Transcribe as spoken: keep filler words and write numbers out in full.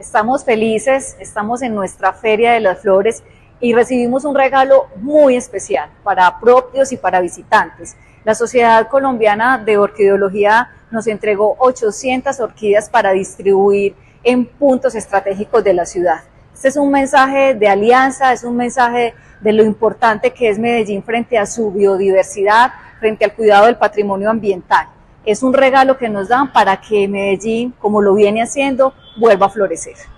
Estamos felices, estamos en nuestra Feria de las Flores y recibimos un regalo muy especial para propios y para visitantes. La Sociedad Colombiana de Orquideología nos entregó ochocientas orquídeas para distribuir en puntos estratégicos de la ciudad. Este es un mensaje de alianza, es un mensaje de lo importante que es Medellín frente a su biodiversidad, frente al cuidado del patrimonio ambiental. Es un regalo que nos dan para que Medellín, como lo viene haciendo, vuelva a florecer.